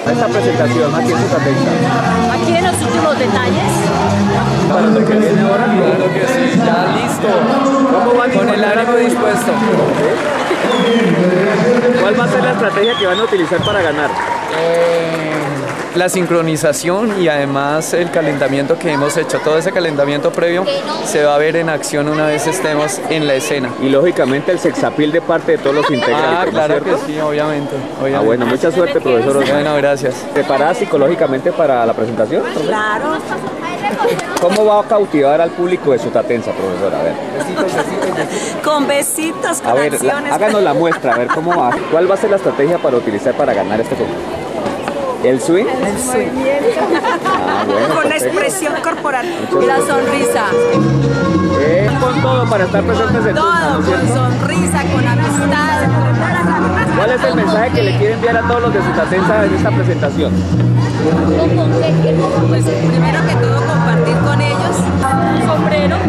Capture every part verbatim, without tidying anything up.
a esta presentación aquí en Sutatensa? Aquí en los últimos detalles. Para lo que viene ahora, Claro que sí, ya listo. ¿cómo van Con el ánimo dispuesto. ¿Cuál va a ser la estrategia que van a utilizar para ganar? Eh, la sincronización y además el calentamiento que hemos hecho, todo ese calentamiento previo se va a ver en acción una vez estemos en la escena. Y lógicamente el sexapil de parte de todos los integrantes, Ah, ¿no es claro que cierto? sí, obviamente, obviamente. Ah, bueno, mucha suerte, profesor. Bueno, gracias. ¿Preparada psicológicamente para la presentación? Claro. ¿Cómo va a cautivar al público de Sutatensa, profesora? A ver, Con besitos, con a ver, la- acciones. háganos la muestra, a ver cómo va. ¿Cuál va a ser la estrategia para utilizar para ganar este concurso? ¿El swing? El swing. Ah, bueno, Con la perfecto. expresión corporal. Muchas Y la gracias. sonrisa. Eh, con todo para estar presentes en Todo, Tunja, ¿no es con cierto? sonrisa, con amistad. ¿Cuál es el mensaje que le quiere enviar a todos los de Sutatensa en esta presentación? Pues primero que todo compartir con ellos. Un sombrero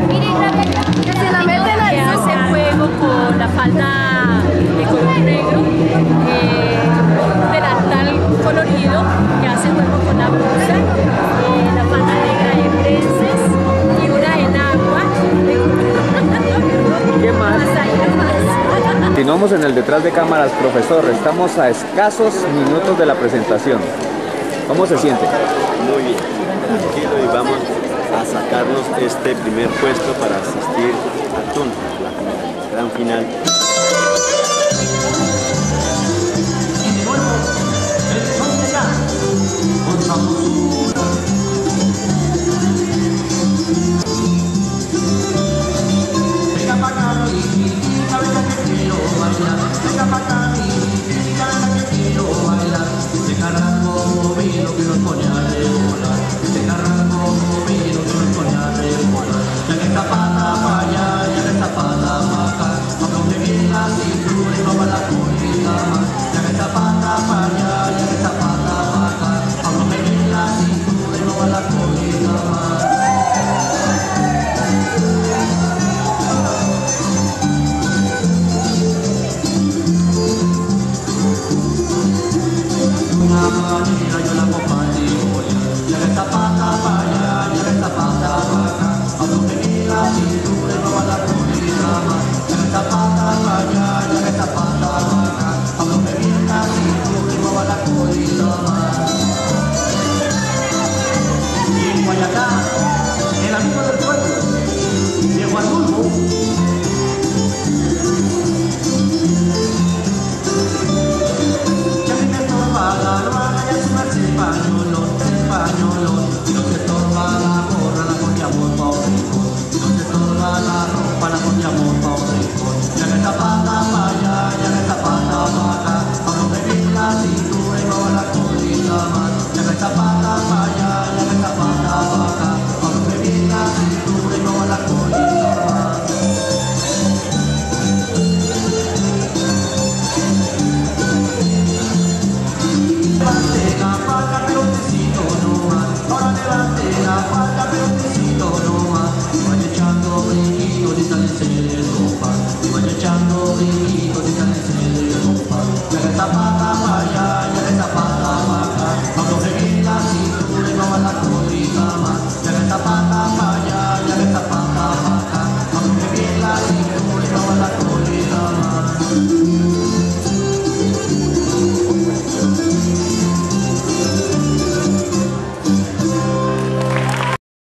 que hace juego con la falda de color negro, eh, un delantal colorido que hace juego con la blusa, eh, la falda negra de prenses y una en agua. ¿Qué más? Hasta ahí nomás. Continuamos en el detrás de cámaras, profesor. Estamos a escasos minutos de la presentación. ¿Cómo se siente? Muy bien, tranquilo y vamos a sacarnos este primer puesto para asistir a Tunja, la gran final. Y de nuevo, el son de gas, con sabrosura.